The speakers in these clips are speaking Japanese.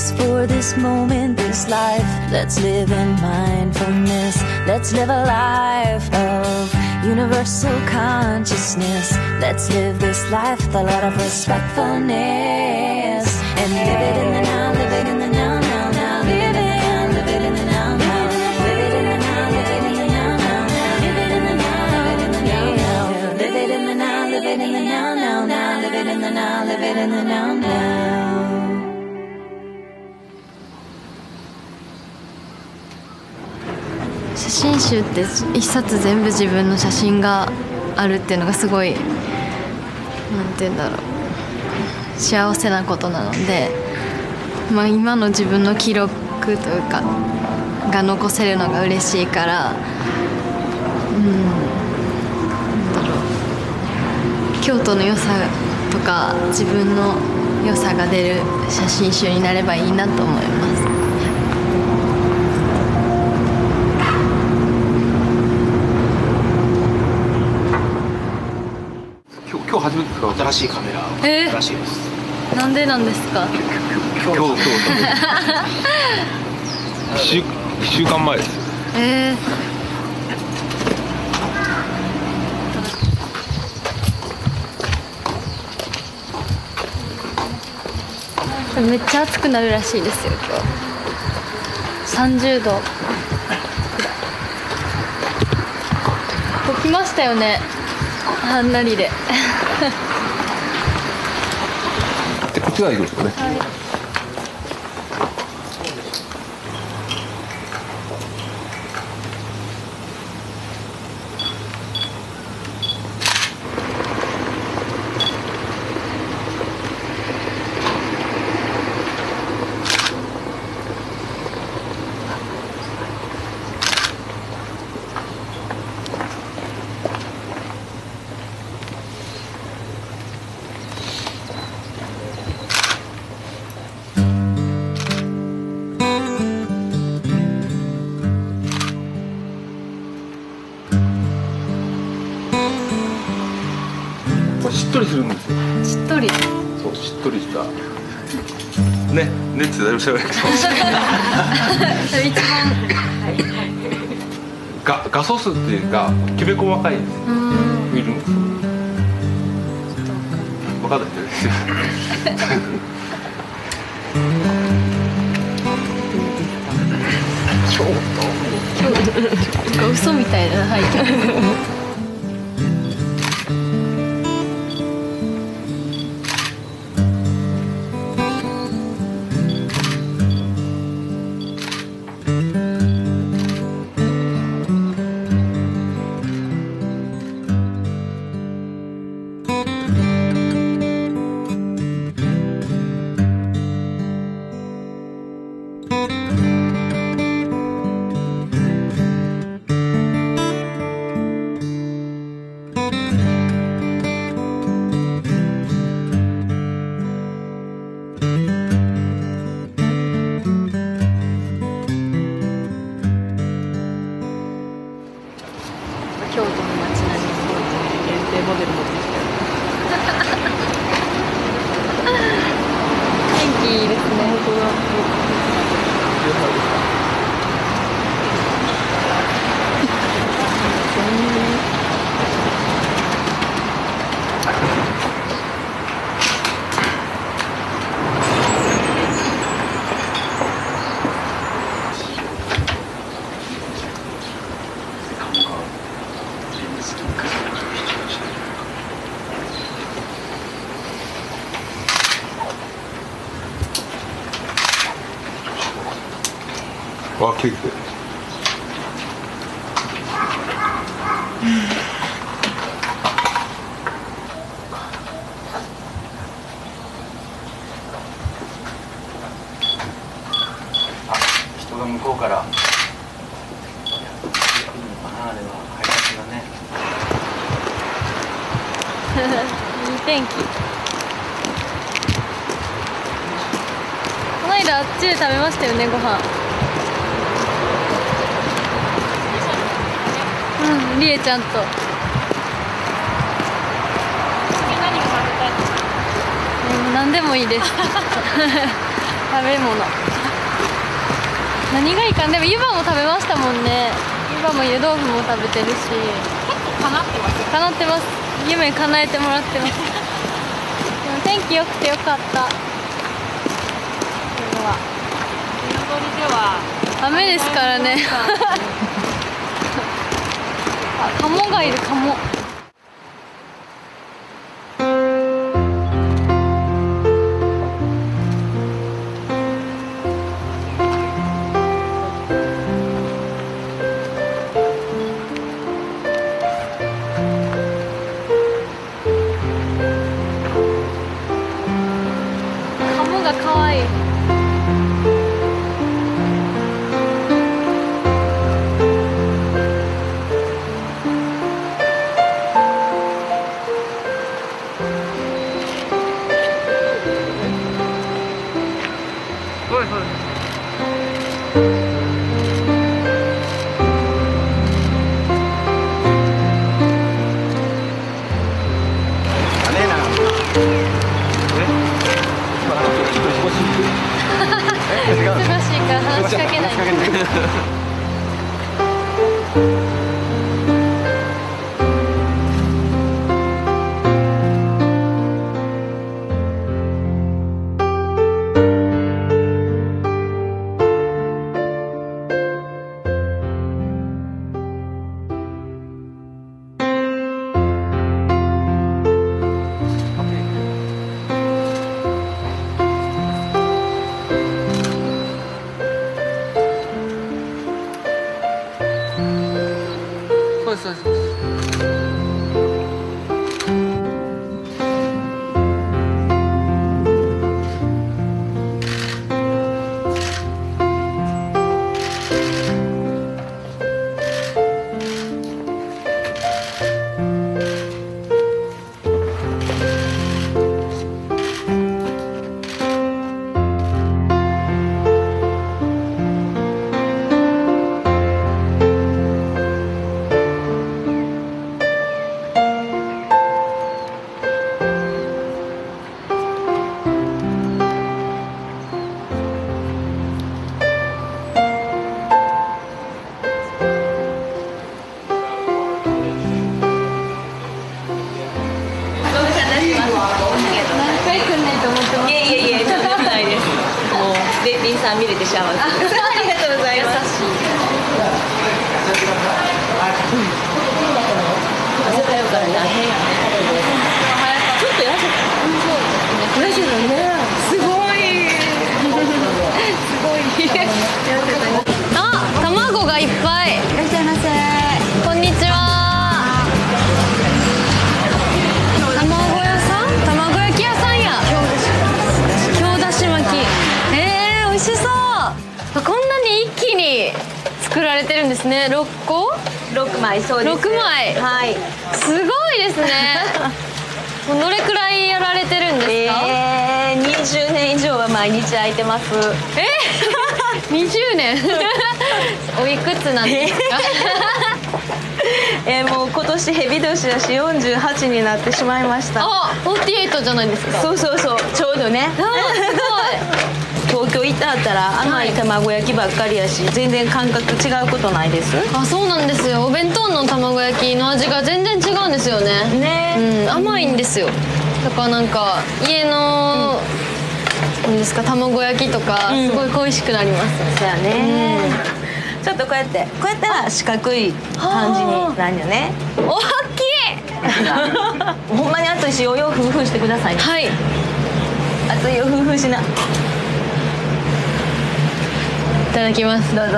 just for this moment, this life. Let's live in mindfulness. Let's live a life of universal consciousness. Let's live this life with a lot of respectfulness. And live it in the now, live it in the now, now, now. Live it in the now, now. Live it in the now, live it in the now, now, now. Live it in the now, live it in the now, now. Live it in the now, live it in the now, now, now. Live it in the now, live it in the now, now. 写真集って一冊全部自分の写真があるっていうのがすごい、なんていうんだろう、幸せなことなので、まあ、今の自分の記録というかが残せるのが嬉しいから、なんだろう、京都の良さとか自分の良さが出る写真集になればいいなと思います。 今日初めて使う新しいカメラらしいです。 なんでなんですか？ 今日1週間前です。 めっちゃ暑くなるらしいですよ今日。30度。起きましたよね。はんなりで。 でこっち側行くんですかね。 はい。 しっとりするんですよ。 しっとり。 そう、しっとりした。ね、熱でだいぶしゃべるけど。 一番。 画素数っていうか、きめ細かいんですよ。フィルム。分かんないですよ。 京都。嘘みたいな背景。京都の街並みに限定モデル持ってきた。天気いいですね。本当だ。 わ、結構。 人が向こうから。いいのかな、あれは配達だね。 いい天気。この間あっちで食べましたよね、ご飯。うん、りえちゃんと。何でもいいです。 食べ物何がいいかな。でも湯葉も食べましたもんね。湯葉も湯豆腐も食べてるし、 結構叶ってます。 叶ってます。夢叶えてもらってます。でも天気良くてよかった。今日は彩りでは雨ですからね。あ、カモがいる、カモ。カモが可愛い。忙しいから話しかけない。 そうですそうです。 さん見れて幸せ。ありがとうございます。優しい。汗かよから大変やね。ちょっと痩せた。痩せたね。すごい。すごい。 あ、卵がいっぱい。 いらっしゃいませ。 こんにちは。卵屋さん？卵焼き屋さんや。京だし巻き。美味しそう。こんなに一気に作られてるんですね。6個 ？6枚、そうです。 6枚。 はい。 すごいですね。もうどれくらいやられてるんですか ？20年以上は毎日空いてます。 20年おいくつなんですか？ もう今年ヘビ年だし48になってしまいました。 あ、48じゃないですか。 そうそうそう、ちょうどね。 すごい。 東京行ってはったら甘い卵焼きばっかりやし、全然感覚違うことないです。 あ、そうなんですよ。お弁当の卵焼きの味が全然違うんですよね。 ね、 甘いんですよ。だからなんか家の、なんですか、卵焼きとかすごい恋しくなります。 そうやね。ちょっとこうやっては四角い感じになるよね。 大きい。 ほんまに熱いし、お洋風風してくださいね。 はい。 熱いお風風しな。 いただきます。 どうぞ。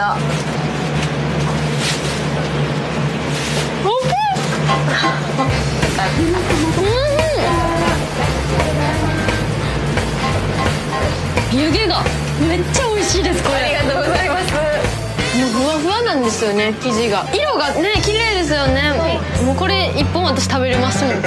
湯気がめっちゃ美味しいです。これありがとうございます。 もうふわふわなんですよね、生地が。色がね、綺麗ですよね。もうこれ1本私食べれますもん。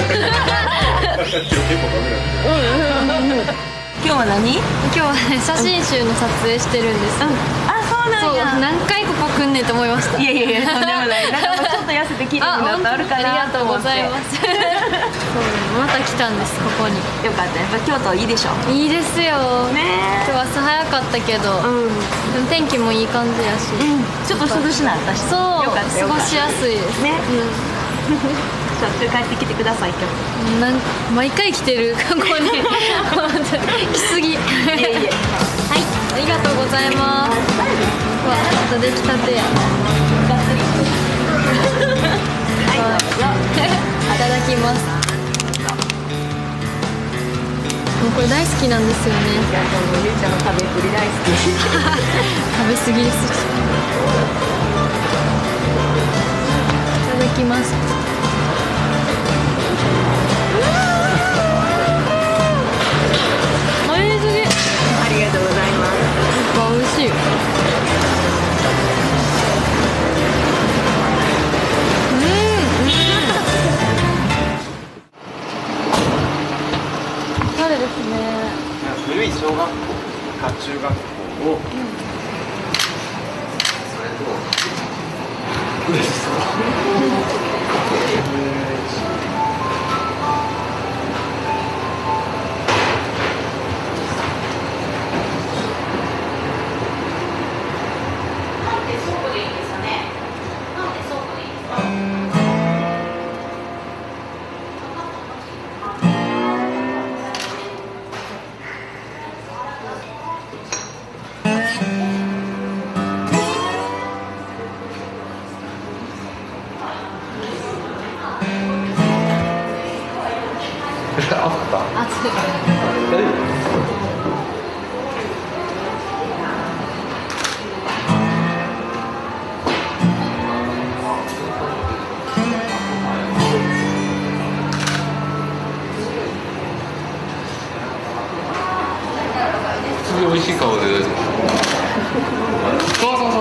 今日は何？ 今日はね、写真集の撮影してるんです。 あ、そうなんや。 何回ここ来んねんと思いました。 いやいやいや、とんでもない。なんかもうちょっと痩せて綺麗になったあるかなと思って。 ありがとうございますそうまた来たんですここに。 よかった。やっぱ京都いいでしょ。 いいですよね今日朝早かったけど、でも天気もいい感じやし、 ちょっと涼しなったし。 そうよかった過ごしやすいですね。しょっちゅう帰ってきてください今毎回来てるここに来すぎはいありがとうございます。わまた出来たてやいただきます。もうこれ大好きなんですよね。 ゆうちゃんの食べっぷり大好き食べ過ぎですいただきます。おいしい。 ありがとうございます。 美味しい。おしゃれですね。 古い小学校か中学校を、それと嬉しそう美味しい顔で。そうそうそう。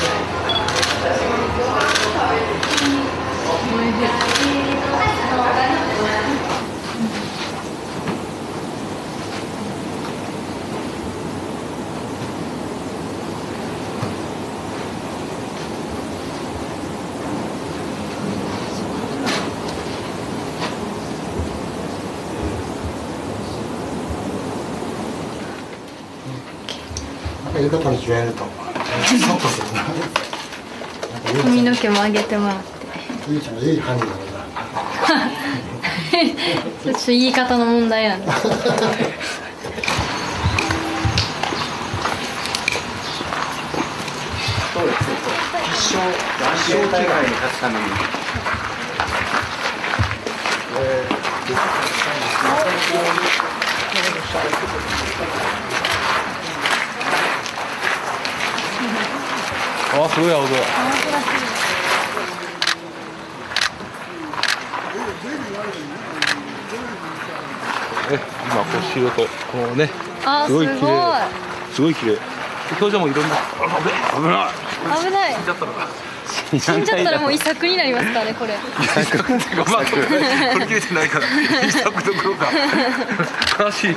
浴衣に着替えるとサッとするな。 髪の毛も上げてもらってゆうちゃんいい感じだちょっと言い方の問題なんでそうです。気象被害に勝つために。あ、すごい青空。今こう白とこうね、すごい綺麗、すごい綺麗。表情もいろんな。危ない。 危ない。 死んじゃったのか。 死んじゃったらもう遺作になりますからねこれ。 遺作っていうかまあこれ切れてないから遺作どころか悲しい。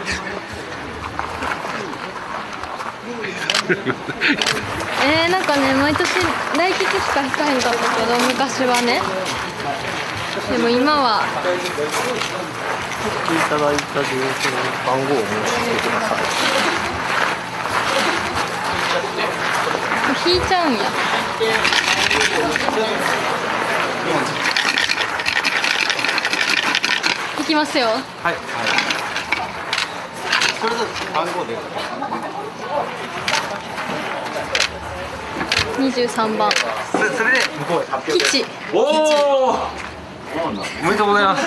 なんかね毎年来吉しか引かへんかったけど昔はね。でも今は。 いただいた住所の番号を申し付けてください。 引いちゃうんや。いきますよ。 はいはい。それぞれ番号で。 23番。 それで向こうへ発表。 吉。 おお。おめでとうございます。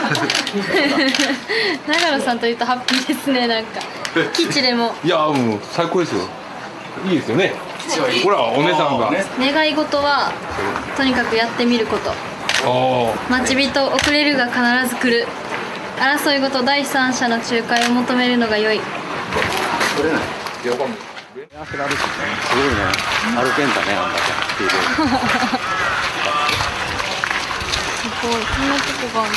長野さんと言うとハッピーですねなんか。吉でも。 いやもう最高ですよ。いいですよね。ほらお姉さんが。 願い事はとにかくやってみること。待ち人遅れるが必ず来る。争い事第三者の仲介を求めるのが良い。 取れない。すごいね。歩けんだねあんだけ。 すごいこんなとこがある。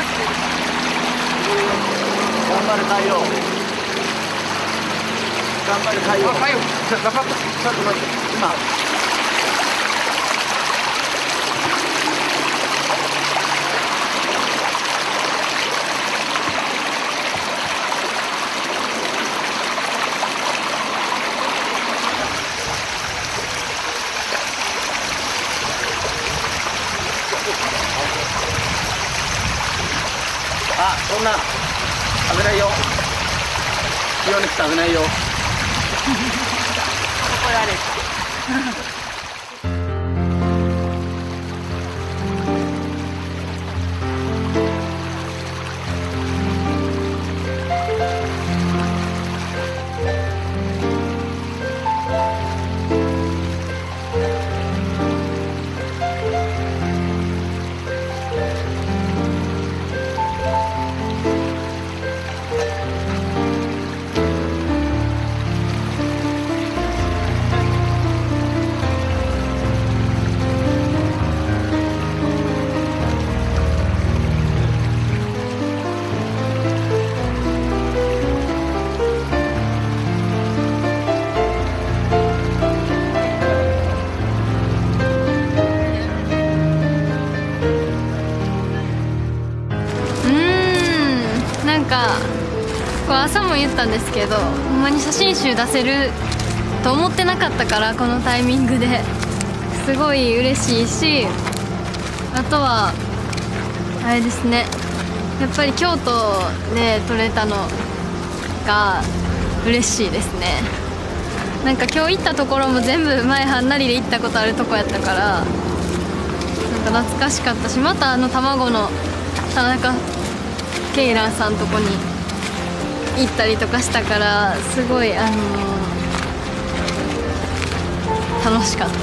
頑張れ太陽。頑張れ太陽。 太陽、なかった。 ちょっと待って、今。あ、そんな危ないよ。強に来て危ないよ。怒られる。 こう朝も言ったんですけど、ほんまに写真集出せると思ってなかったから、このタイミングですごい嬉しいし、あとはあれですね、やっぱり京都で撮れたのが嬉しいですね。なんか今日行ったところも全部前はんなりで行ったことあるとこやったから、なんか懐かしかったし、また卵の田中ケイラーさんとこに行ったりとかしたから、すごい楽しかった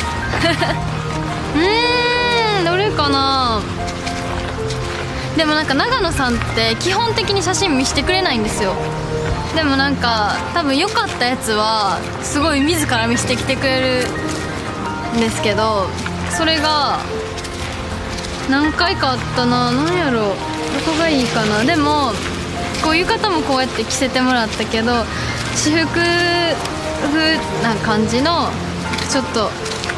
どれかな。でもなんか長野さんって基本的に写真見せてくれないんですよ。でもなんか多分良かったやつはすごい自ら見せてきてくれるんですけど、それが何回かあったな。何やろう、どこがいいかな。でもこういう方もこうやって着せてもらったけど、私服風な感じのちょっと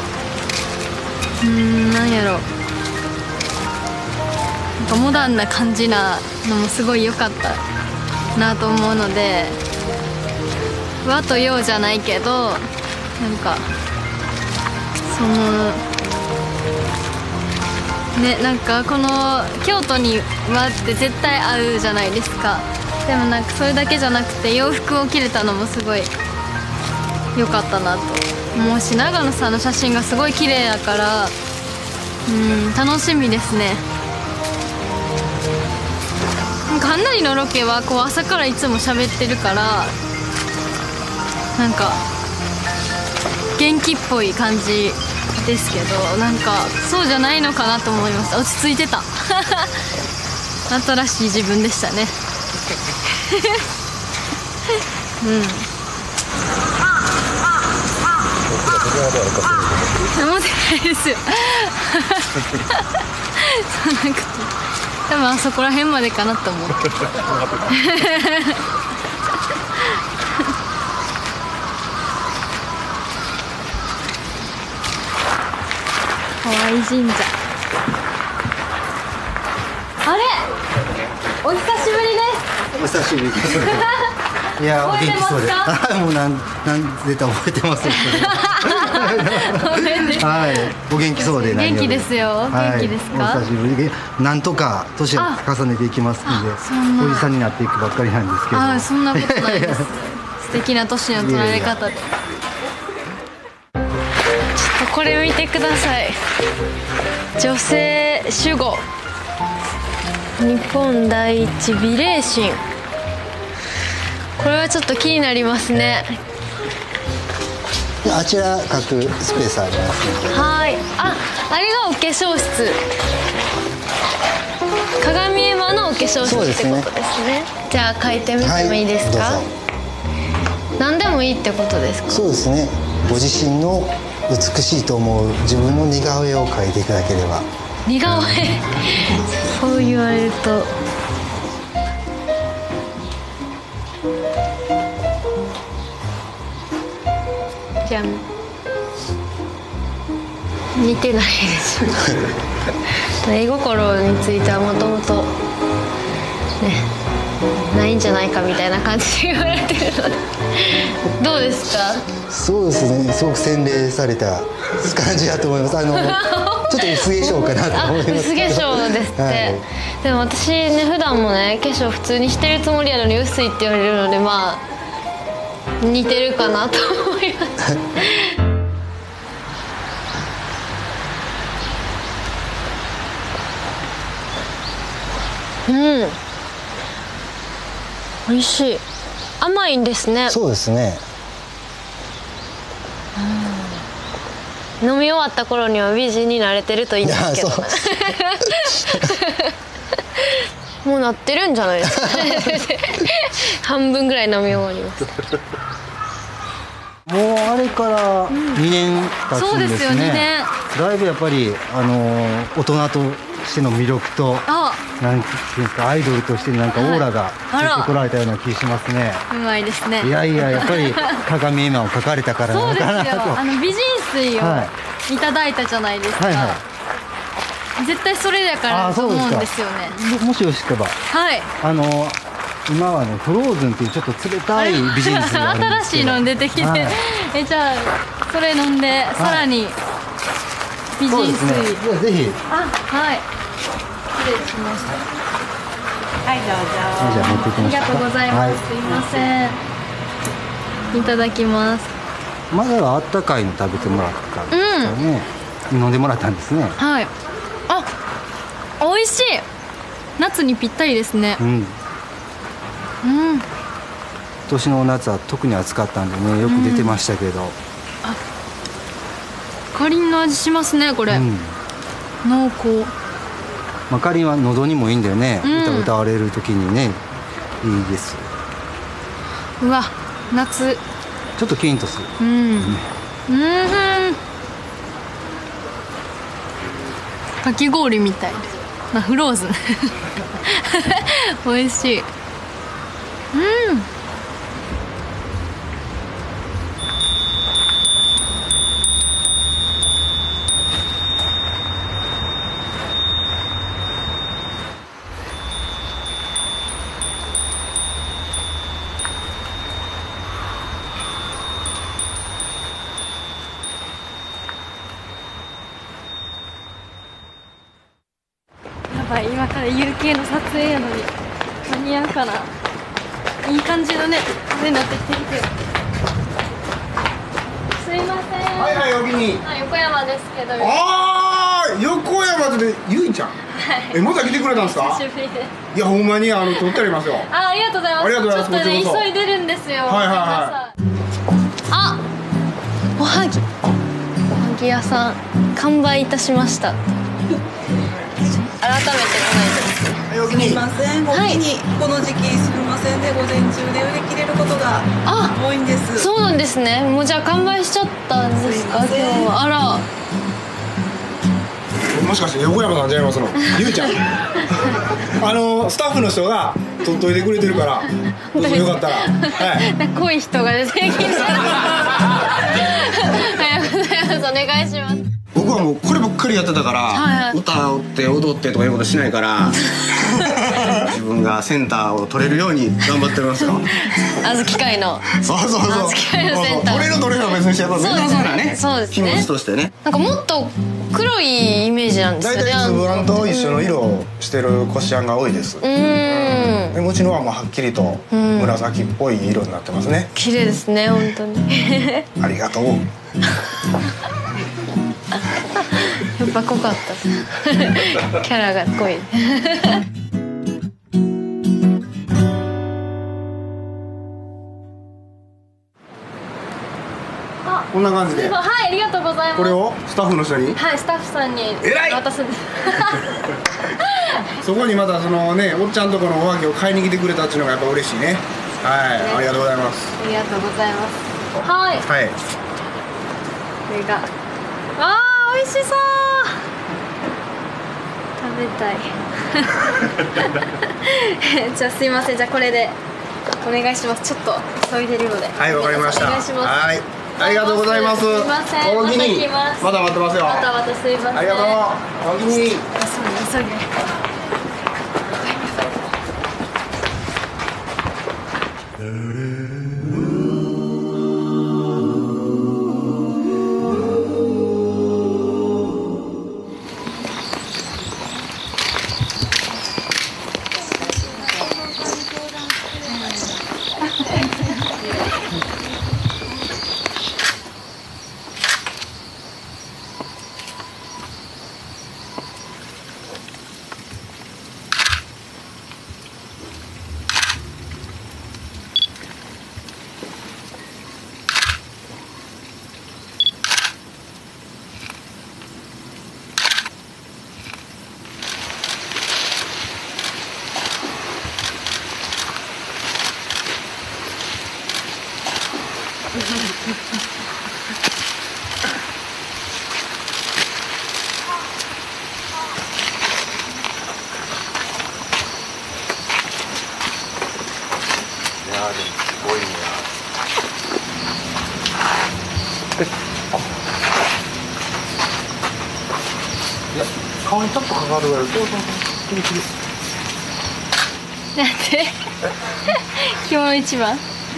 何やろう、なんかモダンな感じなのもすごい良かったなと思うので、和と洋じゃないけど、なんかそのね、なんかこの京都に和って絶対合うじゃないですか。でもなんかそれだけじゃなくて洋服を着れたのもすごい良かったなと思うし、長野さんの写真がすごい綺麗だから、楽しみですね。なんかはんなりのロケはこう朝からいつも喋ってるから、なんか元気っぽい感じですけど、なんかそうじゃないのかなと思いました。落ち着いてた新しい自分でしたね思ってないですよそうなんか多分あそこら辺までかなと思って河合神社、あれお久しぶりです。 お久しぶりです。いや、お元気そうで。もう何絶対覚えてますよ。はい、お元気そうで。 元気ですよ。元気ですか。 お久しぶりで、なんとか年を重ねていきますので、おじさんになっていくばっかりなんですけど。 あ、そんなことないです。素敵な年の取られ方で。ちょっとこれを見てください。女性守護。日本第一美霊神。これはちょっと気になりますね。 あちら各スペースありますので。 はい。あれがお化粧室。鏡絵馬のお化粧室ってことですね。じゃあ描いてみてもいいですか。何でもいいってことですか。 そうですね。ご自身の美しいと思う自分の似顔絵を描いていただければ。 似顔絵そう言われるとじゃあ似てないです絵心についてはもともとねないんじゃないかみたいな感じで言われてるのでどうですか？ そうですね、すごく洗練された感じだと思います。ちょっと薄化粧かなと思います。 薄化粧ですって、はい、でも私ね普段もね化粧普通にしてるつもりやのに薄いって言われるので、まあ似てるかなと思いますうん美味しい。甘いんですね。 そうですね。 飲み終わった頃には美人になれてるといいんですけどもうなってるんじゃないですか半分ぐらい飲み終わりますもうあれから2年経つんですね、 そうですよ2年。 だいぶやっぱり大人としての魅力となんていうんですか、アイドルとしてなんかオーラがついてこられたような気しますね。 うまいですね。 いやいや、やっぱり鏡絵馬を描かれたからなのかなと。 そうですよ、美人水をいただいたじゃないですか、はいはい、絶対それだからだと思うんですよね。 もしよしければ、 はい、 今はねフローズンっていうちょっと冷たい美人水があるんですけど新しいの出てきて、はい、じゃあそれ飲んでさらに美人水、 ね、ぜひ。 はい、失礼しました。はい、どうぞ。 じゃあ持ってきました。 ありがとうございます、はい、すいません。いただきます。 前はあったかいの食べてもらったんですかね、飲んでもらったんですね。 はい、美味しい。夏にぴったりですね。今年の夏は特に暑かったんでね、よく出てましたけど、 かりんの味しますねこれ、濃厚。 かりんは喉にもいいんだよね、歌われる時にねいいです。 うわ、夏ちょっとキンとする。 かき氷みたいです。フローズン美味しい。今から有形の撮影やのに間に合うかな。いい感じのね風になってきてるけど。すいません。 はいはい、お気に。 横山ですけど。 ああ、横山でゆいちゃん。はい、また来てくれたんですか。 久しぶりで。 いや、ほんまに撮ってありますよ。 ありがとうございます。 ありがとうございます。 ちょっとね急いでるんですよ。 はいはいはい。 おはぎ。おはぎ屋さん完売いたしました。改めて来ないとですね。 すみません、お気に、この時期すみませんね、午前中で売り切れることが多いんです。 そうなんですね。もうじゃあ完売しちゃったんですか今日は。あら、 もしかして横山さんじゃいますのゆいちゃんスタッフの人が取っといてくれてるからどうぞよかったら、はい、 濃い人が出てきたお願いします。 僕はもうこればっかりやってたから、歌って踊ってとかいうことしないから自分がセンターを取れるように頑張ってますよ。 あずき会のそうそうそう、 あずき会のセンター、 取れる取れるは別にしてやっぱ面倒そうなね、 そうですね、 気持ちとしてね。 なんかもっと黒いイメージなんですよね。 大体つぶあんと一緒の色をしてるこしあんが多いです。でうちのはもうはっきりと紫っぽい色になってますね。 綺麗ですね、本当にありがとうやっぱ濃かったキャラが濃いこんな感じで、 はい、ありがとうございます。 これをスタッフの人に、 はい、スタッフさんに渡すんですそこにまたそのね、おっちゃんとこのおはぎを買いに来てくれたっていうのがやっぱ嬉しいね。はい、ありがとうございます。 ありがとうございます。はい、 はい、 これが美味しそう。 べたいじゃあすいません、じゃあこれでお願いします。ちょっと急いでるので。 はい、わかりました。 お願いします。 はい、ありがとうございます。 すいません、 おおきにまた来ます。 まだ待ってますよ。 またまたすいません。 ありがとう。おおきに。 急げ急げ。 顔にちょっとかかるぐらい。 なんで着物一番。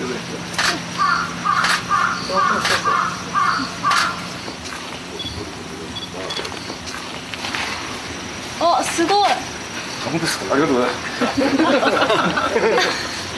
あ、すごい。 本当ですか。ありがとうございます。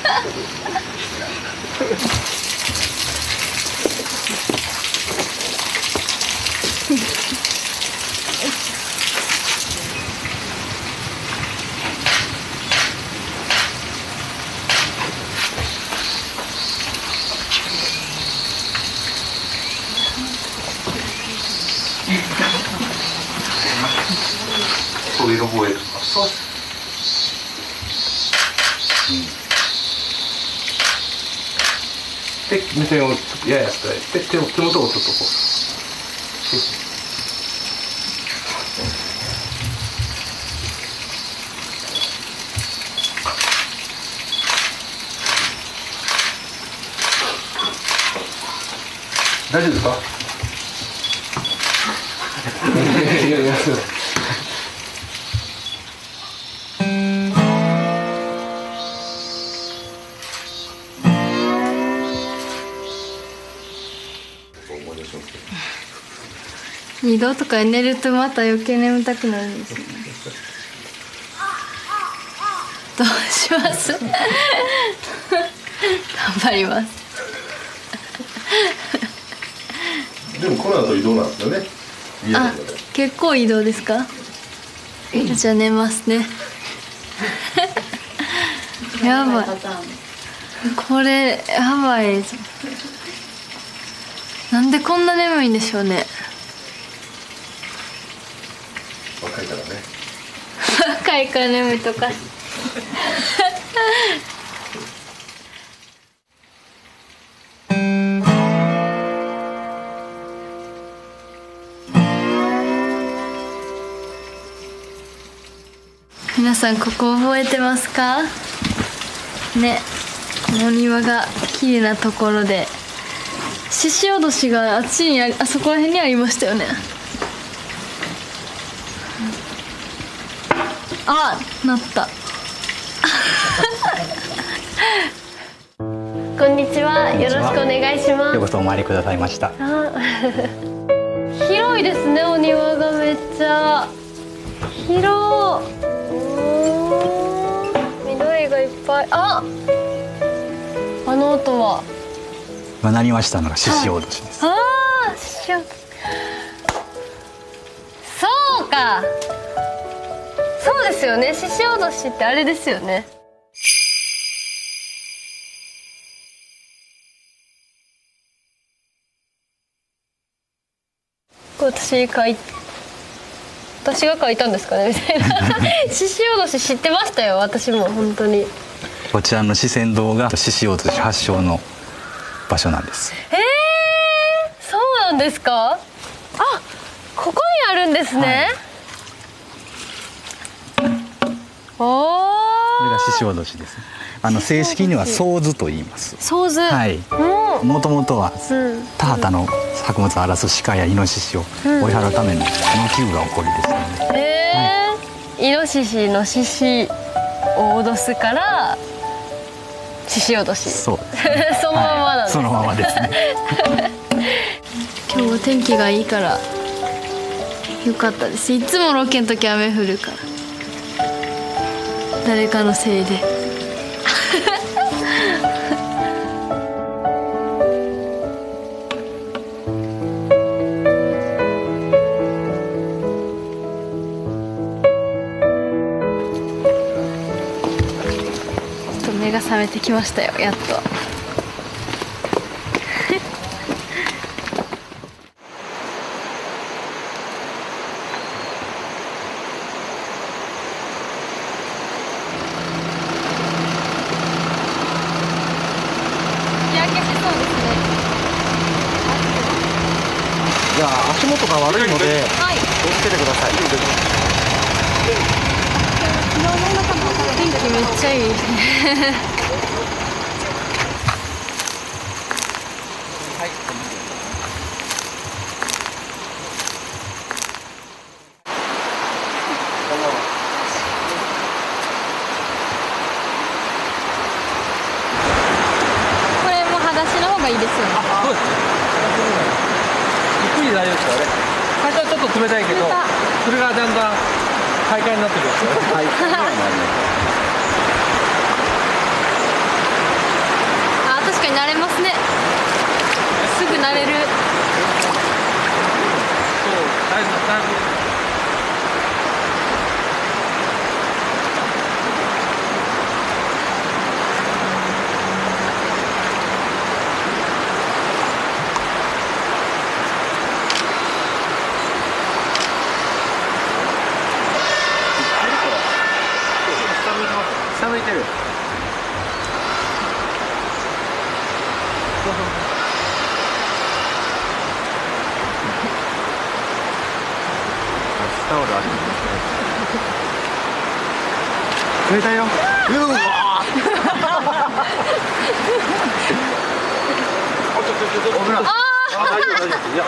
そういうの覚える。そう。で、目線をちょっとやや伝えて、手元をちょっとこう。大丈夫ですか？いやいや。 2度とか寝るとまた余計眠たくなるんですよね。どうします頑張ります。 でもこの後移動なんですよね。 あ、結構移動ですか？じゃあ寝ますね。やばい。これやばい。なんでこんな眠いんでしょうね。 若いからね。 若いから眠いとか。皆さんここ覚えてますかね。お庭が綺麗なところで獅子おどしがあっちにあそこら辺にありましたよね。あ、なったこんにちは、よろしくお願いします。 ようこそお参りくださいました。 広いですね、お庭がめっちゃ広い。緑がいっぱい。あの音は今鳴りましたのが獅子おどしです。 ああ、獅子おどし。そうか、そうですよね。獅子おどしってあれですよね。これ私が書いたんですかねみたいな。獅子おどし知ってましたよ、私も本当に。 こちらの四川堂が獅子おどし発祥の場所なんです。 そうなんですか。あ、ここにあるんですね。 しおどしです。正式にはソウズと言います。 ソウズ。 はい。もともとは田畑の作物を荒らす鹿やイノシシを追い払うための農機具が起こりですので。 イノシシの獅子を脅すから獅子脅し。 そう。 そのままなんです。 そのままですね。 今日天気がいいからよかったです。いつもロケの時雨降るから誰かのせいでちょっと目が覚めてきましたよ、やっと。 じゃあ足元が悪いので、 はい、 気をつけてください。 天気めっちゃいいですね。これも裸足の方がいいですよね。 そうですね。ゆっくり大丈夫ですからね。最初はちょっと冷たいけど、それがだんだん快感になってくるんですよ。はい。 あ、確かに慣れますね。すぐ慣れる。 そう、だいぶ。 下向いてる。タオルありますね。冷たいよ。うわ危ない。大丈夫大丈夫。いや。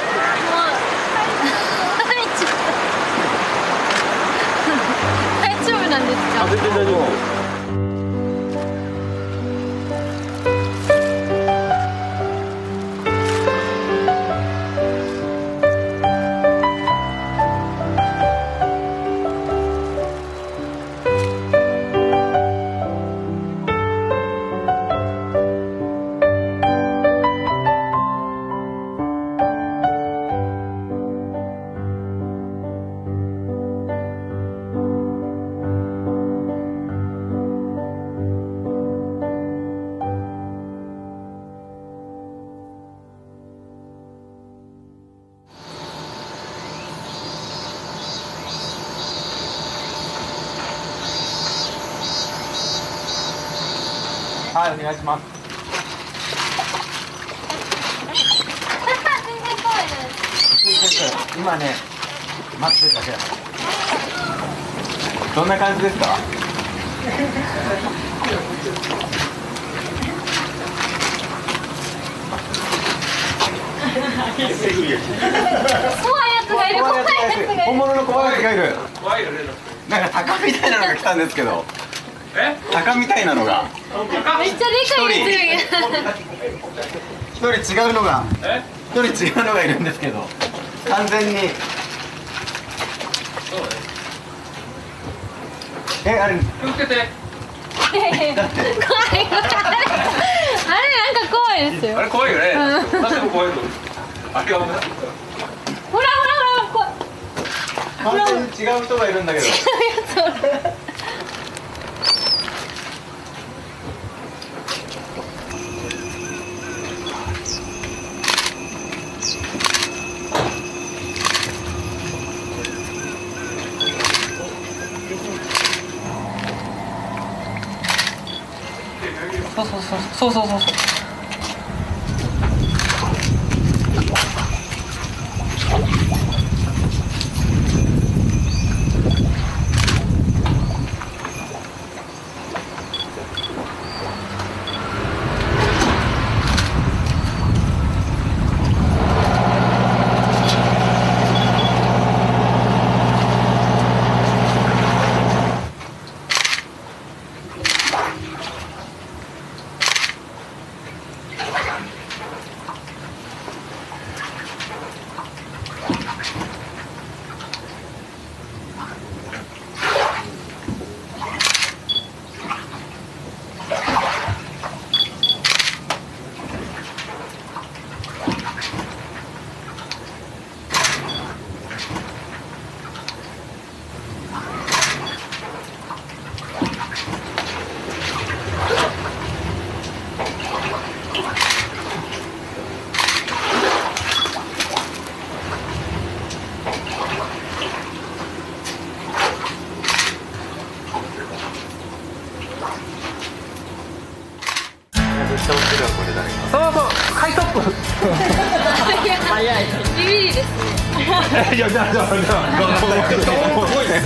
大丈夫なんですか？ 全然大丈夫。 はい、お願いします。今ね、待ってるだけだから。どんな感じですか？ 怖いやつがいる。怖いやつがいる。 本物の怖いやつがいる。 怖いよね。 なんか鷹みたいなのが来たんですけど。鷹みたいなのが。 めっちゃでかいやつが。 一人違うのが。一人違うのがいるんですけど。完全に。あれ。 気をつけて。 怖い。あれなんか怖いですよ。 あれ怖いよね。でも怖いと。あれが危ない。 ほら怖い。 完全に違う人がいるんだけど。違うやつ。 そう。 ちゃ落ちるわこれ誰か。そうそう、ハイトップ。 早い。ビビリですね。 いやじゃあすごいね。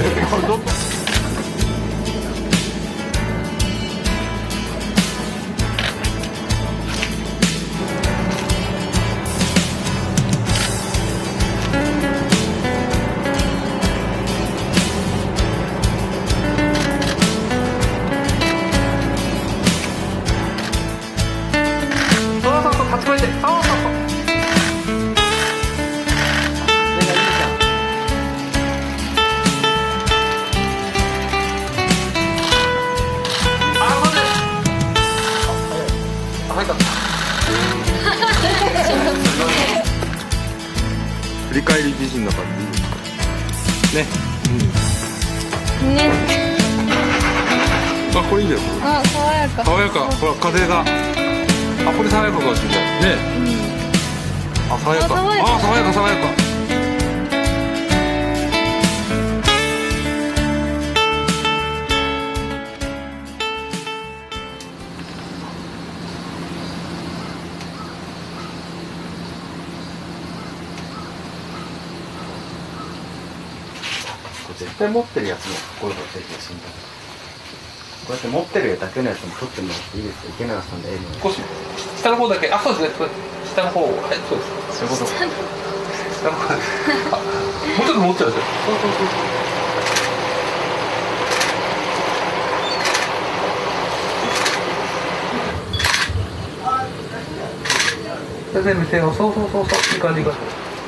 振り返り美人な感じいいですかね。 ね。 あ、これいいね。 あ、爽やか。 爽やか、ほら風が。あ、これ爽やかかもしれないね。あ、爽やか。あ、爽やか爽やか。 絶対持ってるやつもこういうの出てるし、こうやって持ってるだけのやつも取ってもいいですよ。池永さんでええの。 少し下の方だけ。あ、そうですね。下の方、はい、そうです。そういうこと。下の方。あ、もうちょっと持っちゃうんですよ。そうそうそう。全部手を、そうそうそうそう、いい感じが。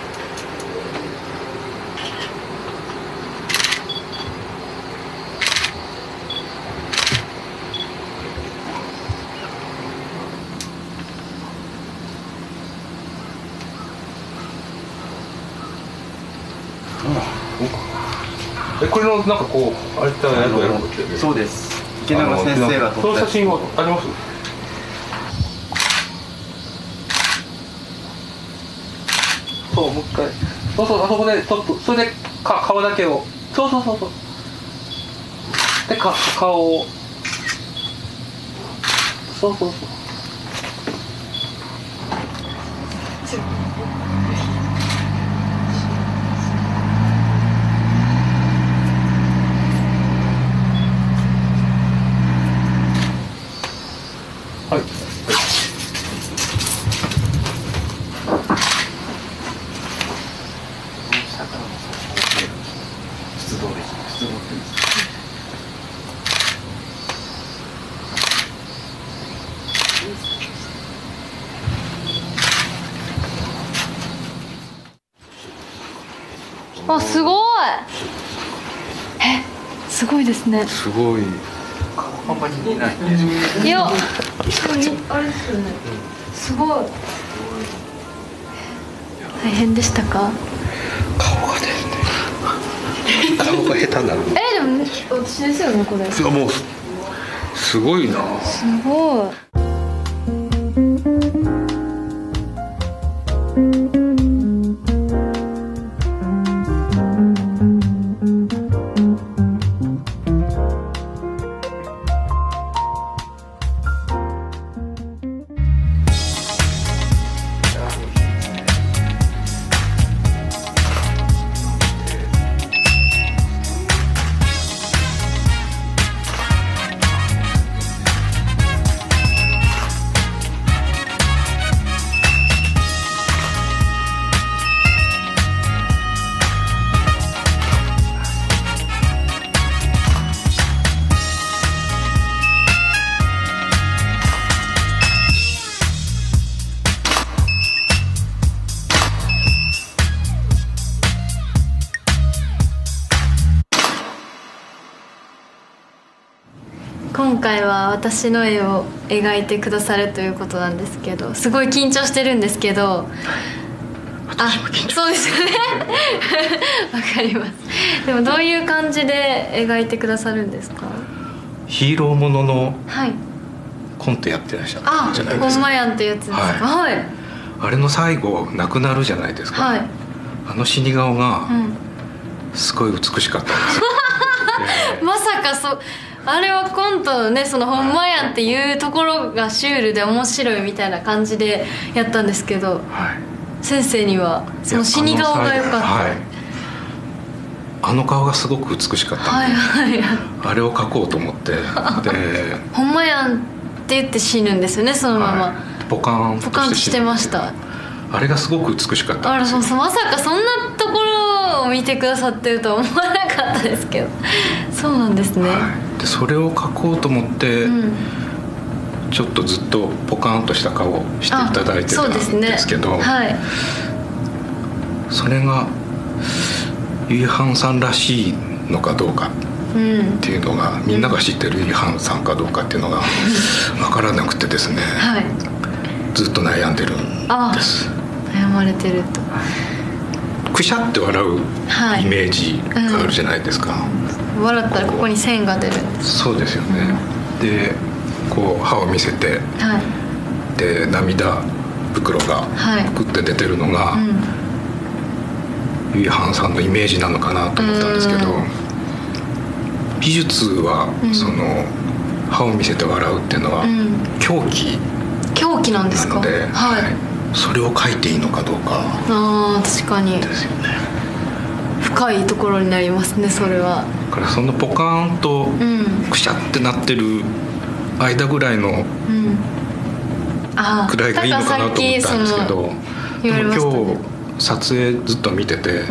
これのなんかこうあれってやるのって。 そうです。池永先生が撮った。 その写真はあります？そう、もう一回。そうそう、あそこでちょっとそれで顔だけを。そうそうそうそう。で顔を。そうそうそう。はい。 出動できる。出動って。 あ、すごい。すごいですね。 すごい。 あんまり見ないんですよ。 いや、あれですよね。すごい。大変でしたか？ 顔がですね。顔が下手になる。 でも私ですよねこれ。 もうすごいな。 すごい。今回は私の絵を描いてくださるということなんですけど、すごい緊張してるんですけど、そうですよねわかります。でもどういう感じで描いてくださるんですか？ ヒーローもののはいコントやってらっしゃるじゃないですか。 ほんまやんってやつですか？はい、 あれの最後亡くなるじゃないですか。 はい、 あの死に顔がすごい美しかったんですよまさかあれはコントのね、そのほんまやんっていうところがシュールで面白いみたいな感じでやったんですけど、先生にはその死に顔が良かった。 あの顔がすごく美しかったんで、あれを描こうと思ってでほんまやんって言って死ぬんですよね、そのまま。 ポカーンとしてました。 あれがすごく美しかったんですよ。 まさかそんなところを見てくださってるとは思わなかったですけど、そうなんですね。 でそれを描こうと思って、ちょっとずっとポカーンとした顔をしていただいてたんですけど、それがゆいはんさんらしいのかどうかっていうのが、みんなが知ってるゆいはんさんかどうかっていうのが分からなくてですね、ずっと悩んでるんです。 悩まれてると。 くしゃって笑うイメージがあるじゃないですか。 笑ったらここに線が出るんです。 そうですよね。でこう歯を見せて、で涙袋がぷくって出てるのが、ゆいはんさんのイメージなのかなと思ったんですけど、美術はその歯を見せて笑うっていうのは狂気なんですか。 それを描いていいのかどうか。 確かにですよね。深いところになりますね、それは。 だからそのポカーンとくしゃってなってる間ぐらいのくらいがいいのかなと思ったんですけど、でも今日撮影ずっと見てて、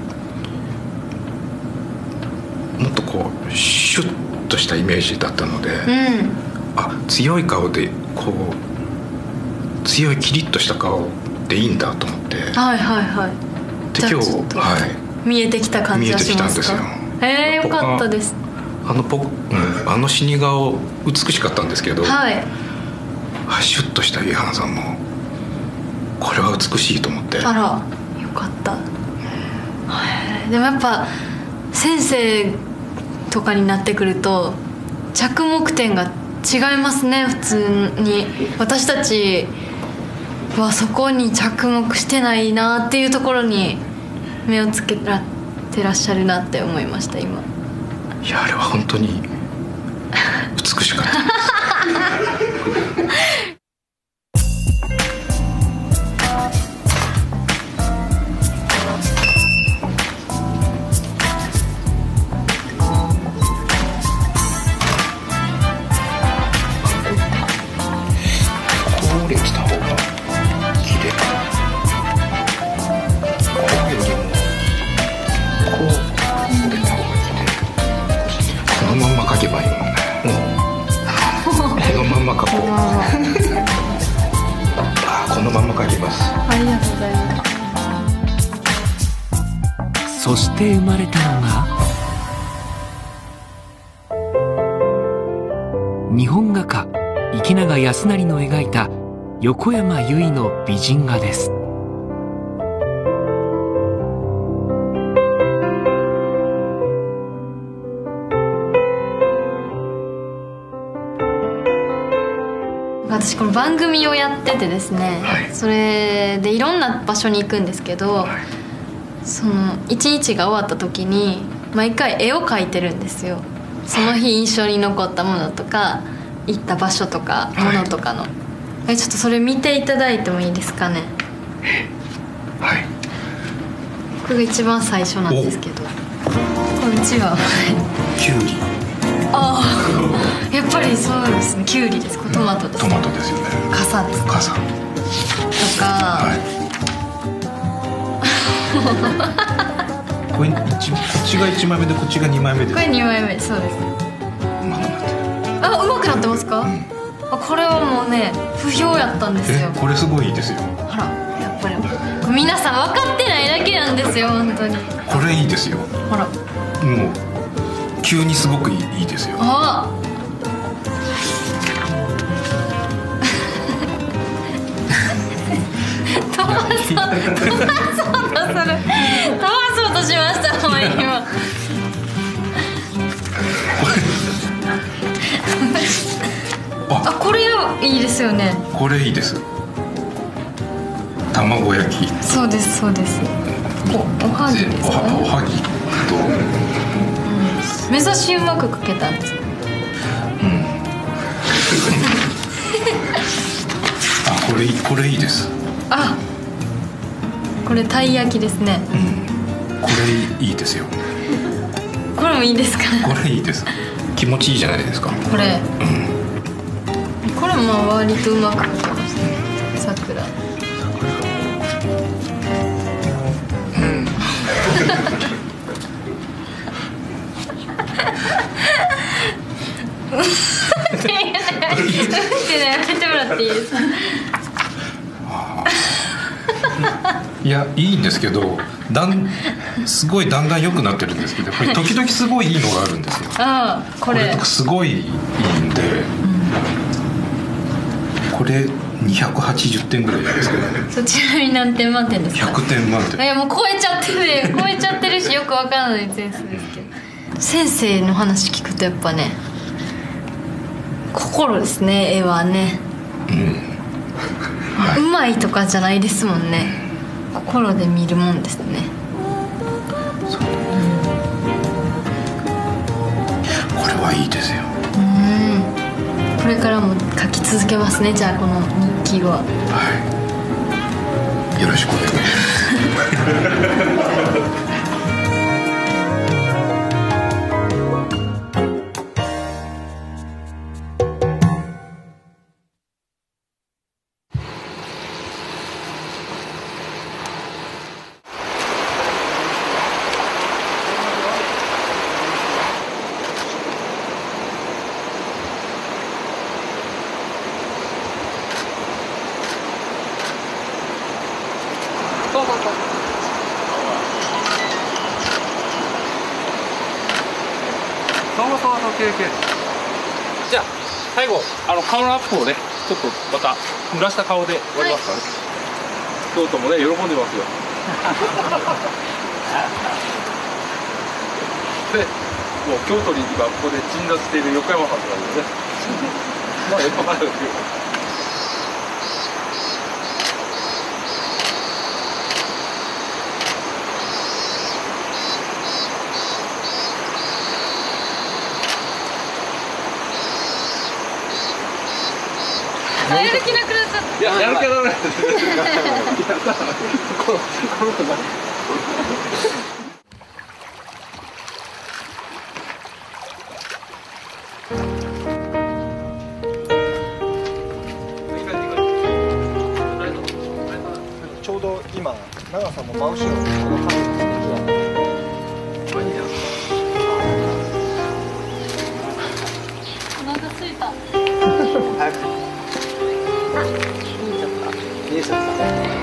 もっとこうシュッとしたイメージだったので、強い顔でこう強いキリッとした顔でいいんだと思って、で今日見えてきた感じがしますか。よかったです。 あの死に顔美しかったんですけど、シュッとしたゆいはんさんもこれは美しいと思って。 あら、よかった。でもやっぱ先生とかになってくると着目点が違いますね。普通に私たちはそこに着目してないなっていうところに目をつけてらっしゃるなって思いました今。 いや、あれは本当に美しかったですそして生まれたのが日本画家池永康成の描いた横山由依の美人画です。 私この番組をやっててですね、それでいろんな場所に行くんですけど、その一日が終わった時に毎回絵を描いてるんですよ。その日印象に残ったものとか行った場所とかものとかの、ちょっとそれ見ていただいてもいいですかね。これが一番最初なんですけど、こんにちは。 キュウリ。 やっぱりそうですね。キュウリです。トマトです。 トマトですよね。 傘です。 傘。 とか。 こっちが1枚目でこっちが2枚目です。 これ2枚目、そうです。 うまくなってる。 うまくなってますか。これはもうね、不評やったんですよ。 これすごいいいですよ。 ほら、やっぱり皆さん分かってないだけなんですよ、本当に。 これいいですよ。 ほら、 もう急にすごくいいですよ。 飛ばそうとしましたもん今。これいいですよね。 これいいです。卵焼き。 そうですそうです。おはぎですかね。 おはぎと、 目指しうまく描けたんですか？ あ、これいいです。 あ、これたい焼きですね。 これいいですよ。 これもいいですか？ これいいです。気持ちいいじゃないですか。 これ、これも割とうまく描けましたね。桜。やめてもらっていいですか？ いや、いいんですけど、すごいだんだん良くなってるんですけど、やっぱり時々すごいいいのがあるんですよ。 ああ、これとかすごいいいんで、これ280点ぐらいじゃないですかね。 そちらに何点満点ですか ？100点満点。 いや、もう超えちゃってるし、よくわからない点数ですけど、先生の話聞くとやっぱね、心ですね、絵はね。うまいとかじゃないですもんね。心で見るもんですね。 これはいいですよ。 これからも書き続けますね。じゃあこの日記は。 はい。よろしくお願いします。 じゃあ最後顔のアップをねちょっとまた濡らした顔で終わりますからね。京都もね喜んでますよ。でもう京都に今ここで鎮座している横山さんとかですね。まあよくわかるんですけど。 やる気なくなっちゃった。 いや、やる気はダメです。この子が。 ちょうど今長さも真後ろにこの影ですね。 お腹すいた。 早く。見えちゃった。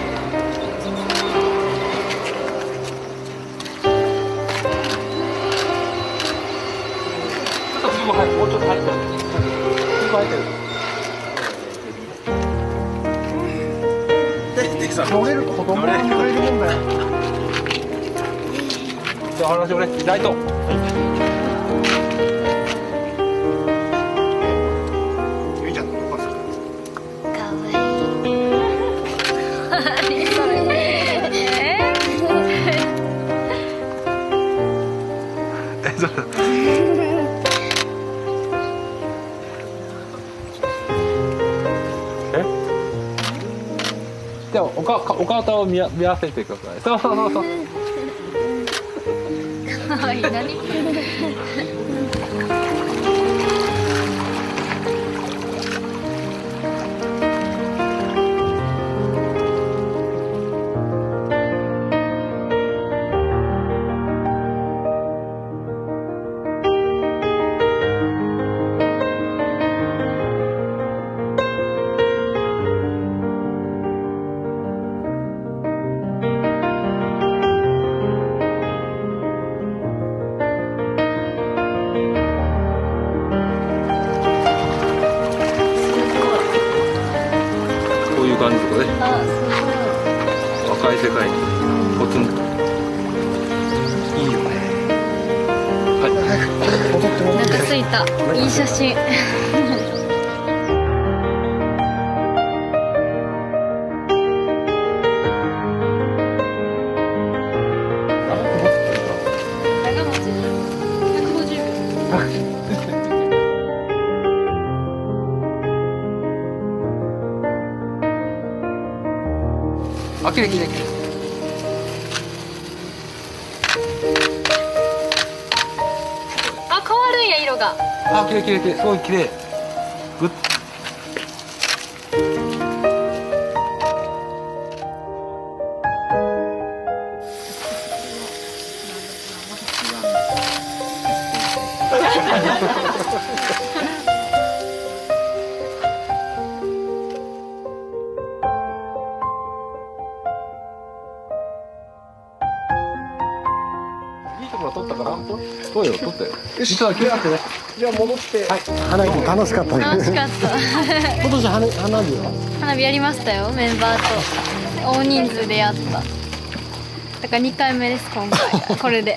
もうちょっと入ってる。入ってる。 乗れる子供が乗れるもんだよ。 じゃあ話をね、ライト。 ゆいちゃんのパス。 かわいい。何それ。 じゃあお顔を見合わせてください。そうそうそう。 かわいい。何？ 感じとかね。若い世界にポツンと。いいよね。はい。 お腹すいた。いい写真。長持ち150秒。 あ、綺麗綺麗綺麗。 あ、変わるんや色が。 あ、綺麗綺麗綺麗、すごい綺麗。グッ。いいところ取ったから。そうよ、取ったよ。実は気があってね。じゃあ戻って。はい。 花火楽しかったね。 楽しかった。 今年花火は？ 花火やりましたよ、メンバーと大人数でやった。だから2回目です今回。これで。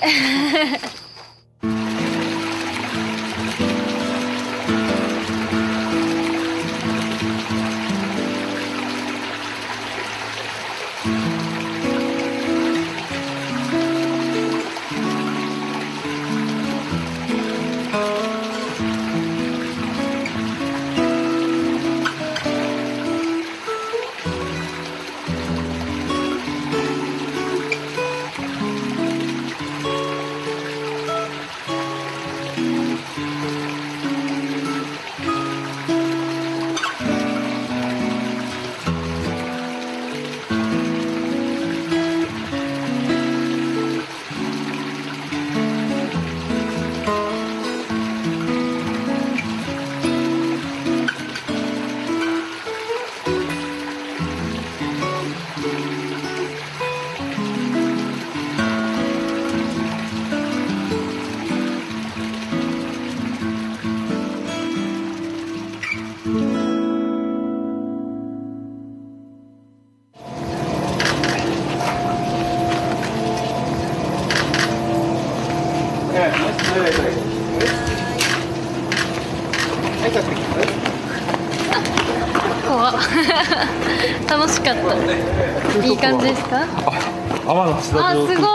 楽しかった。いい感じですか？ 天の橋立。 あ、すごい。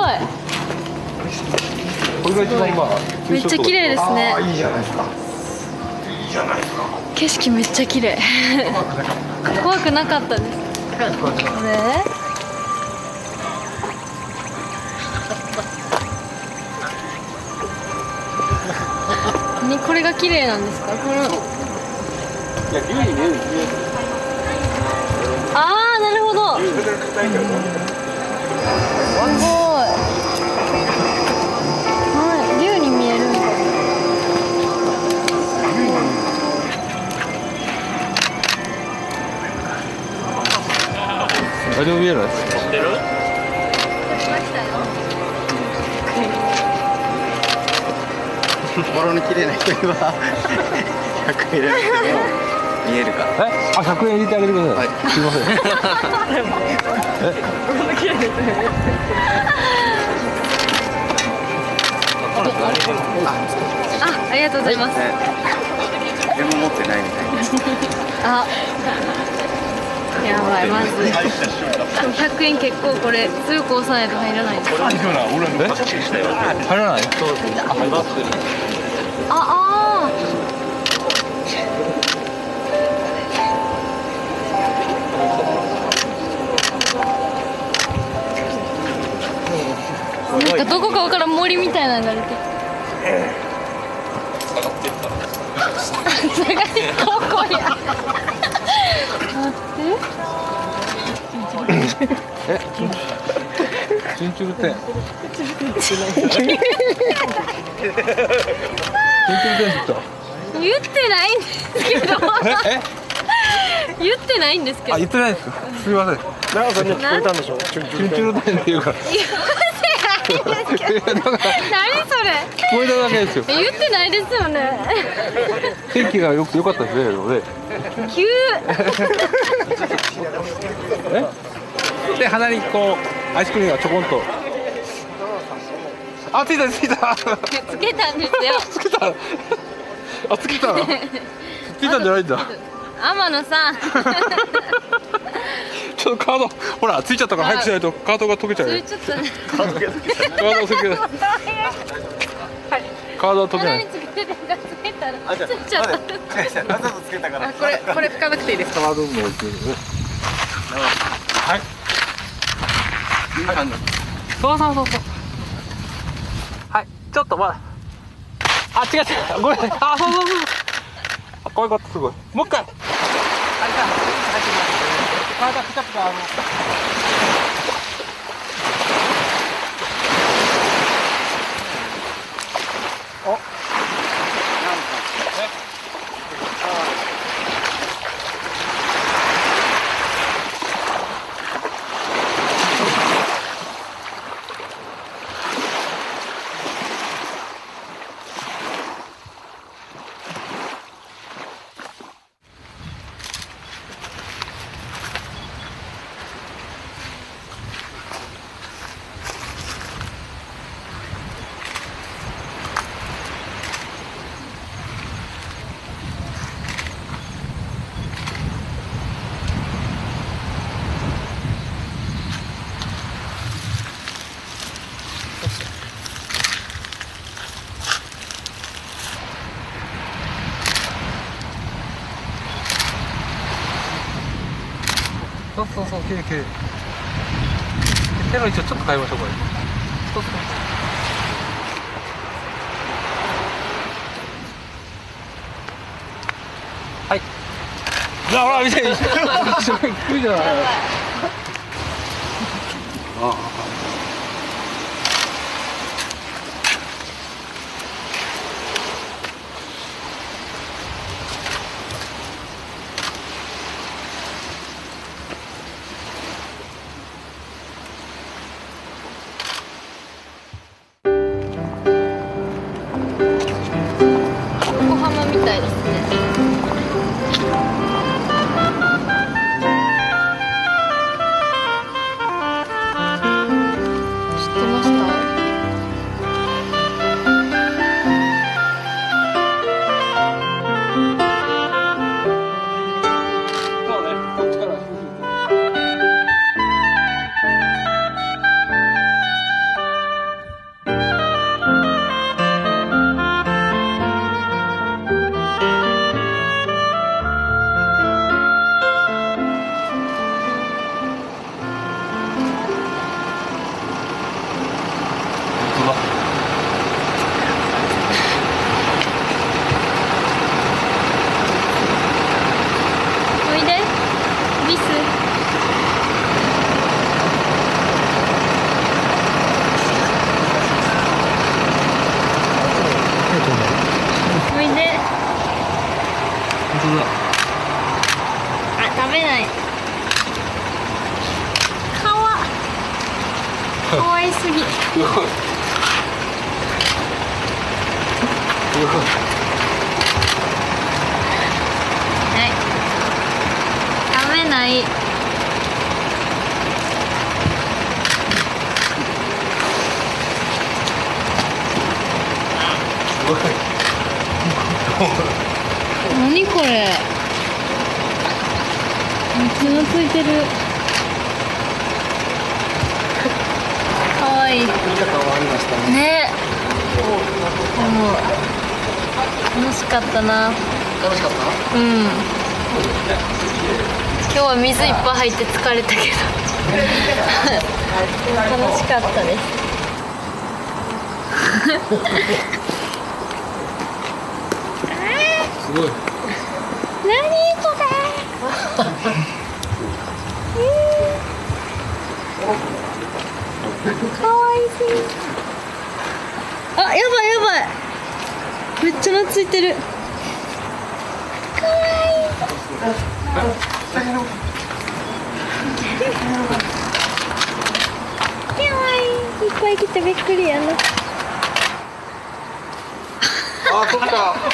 これが一番まあ。 めっちゃ綺麗ですね。 いいじゃないですか。いいじゃないですか。 景色めっちゃ綺麗。怖くなかったです。ね。これが綺麗なんですか？この。いや、竜に見える。ああ、なるほど。すごい。はい、竜に見えるんだ。 あれも見えないです。知ってる？ 心の綺麗な人には100円入れなくても見えるか。 あ、100円入れてあげてください。はい、すみません。 心の綺麗な人。ありがとうございます。 でも持ってないみたいです。 あ、やばい、まずい。100円結構これ強く押さないと入らないです。入らない？ なんかどこかわからん森みたいなのが出て。どこや。待って。 チュンチュルテン。 言ってないんですけど。言ってないんですけど。 あ、言ってないです。すみません。長さんに聞こえたんでしょ。チュンチュルテンっていうから。何それ。聞こえただけですよ。 言ってないですよね。 天気が良かったですね。 急。 で鼻にこうアイスクリームがちょこんと。あ、ついたついた。 つけたんですよ。 つけた。あ、つけた。ついたんじゃないんだ。 天野さん。 ちょっとカードほらついちゃったから早くしないとカードが溶けちゃうよ。 ついちゃったね。 カードが溶けちゃう。カードは溶けない。 つけたらついちゃった。わざとつけたから。これ拭かなくていいですか？ カードも置いてるね。はい。 そうそうそうそう。はい、ちょっとまだ。あ、違う違う、ごめん。あ、そうそうそう。あ、こういうことすごい。もう一回。体ピカピカお。なんかね。そうそうそう、きれいきれい。手の位置をちょっと変えましょう、これ。そうそう。はい。ほら、見て、低いじゃない。ああ。 みたいですね。知ってました？ そうね、こっちから食べない。かわいすぎ。はい。食べない。何これ。血がついてる。かわいい。ね。もう楽しかったな。 楽しかった？ うん。今日は水いっぱい入って疲れたけど楽しかったです。 すごい。 何これ。かわいすぎ。あ、やばいやばい。めっちゃ懐いてる。かわいい。かわいい。いっぱい来てびっくりやな。 あ、そっか。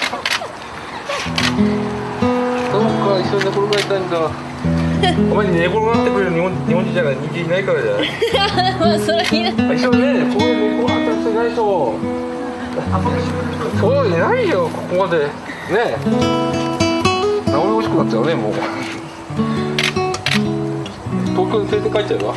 そうか、一緒に寝転がりたいんだ。お前に寝転がってくれる日本人じゃない、人間いないからじゃない。 まあ、それはいらない。 一緒にね、こういう寝転がった人いないでしょ。そういないよ、ここまで。ね。名残惜しくなっちゃうね、もう。東京に連れて帰っちゃうわ。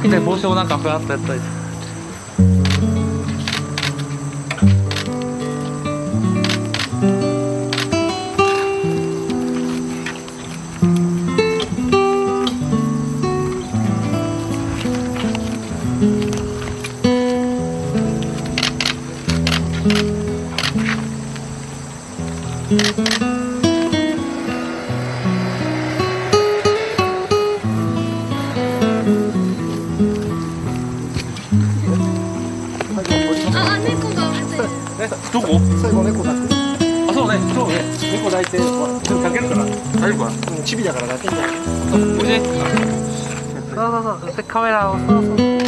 みたいに帽子をなんかふわっとやったり。 どこ？最後猫抱く。あ、そうね。そうね。猫抱いて、ほら、ちょっとかけるから。大丈夫かな？チビだから抱けんじゃない？ おいで。そうそうそう。そしてカメラを。そうそう。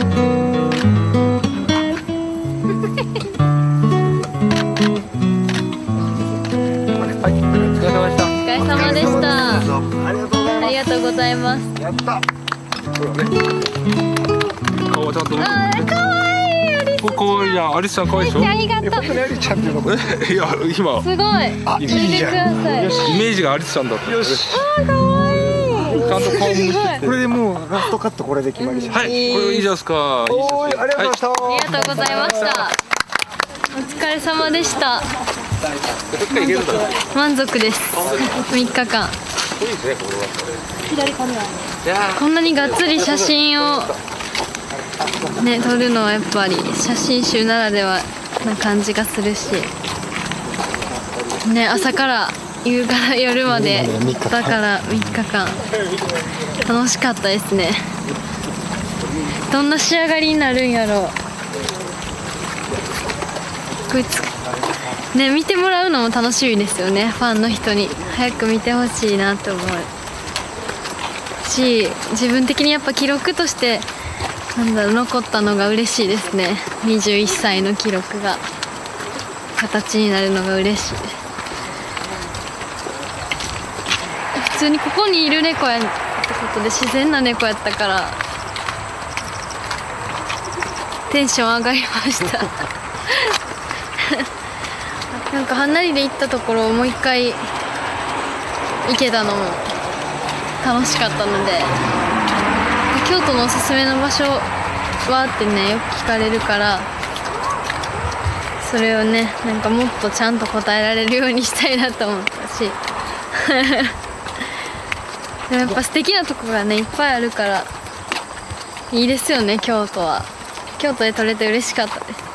はい。お疲れ様でした。 お疲れ様でした。ありがとうございます。 やった。 そうだね。顔ちゃんと。 あ、可愛い。 かわいいじゃん。アリスちゃん可愛いでしょ。 ありがとう。 アリちゃんっていうのこれ。 いや今。 すごい。 あ、いいじゃん。イメージがアリスちゃんだった。よし。 あ、可愛い。 ちゃんと顔向いて。 これでもうラストカットこれで決まりじゃん。 はい。これいいじゃないですか。 おーい、ありがとうございました。 ありがとうございました。お疲れ様でした。満足です。3日間。 左カメラ。 こんなにがっつり写真をね撮るのはやっぱり写真集ならではな感じがするし、ね、朝から夕から夜までだから3日間楽しかったですね。どんな仕上がりになるんやろう。こいつね、見てもらうのも楽しみですよね。ファンの人に早く見てほしいなって思うし、自分的にやっぱ記録としてなんだろう、残ったのが嬉しいですね。21歳の記録が形になるのが嬉しいです。普通にここにいる猫やってことで自然な猫やったからテンション上がりましたなんかはんなりで行ったところをもう一回行けたのも楽しかったので、京都のおすすめの場所はってねよく聞かれるから、それをねなんかもっとちゃんと答えられるようにしたいなと思ったしでもやっぱ素敵なとこがねいっぱいあるからいいですよね。京都は京都で撮れて嬉しかったです。